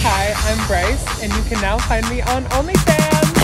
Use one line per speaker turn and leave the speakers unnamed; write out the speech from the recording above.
Hi, I'm Bryce, and you can now find me on OnlyFans.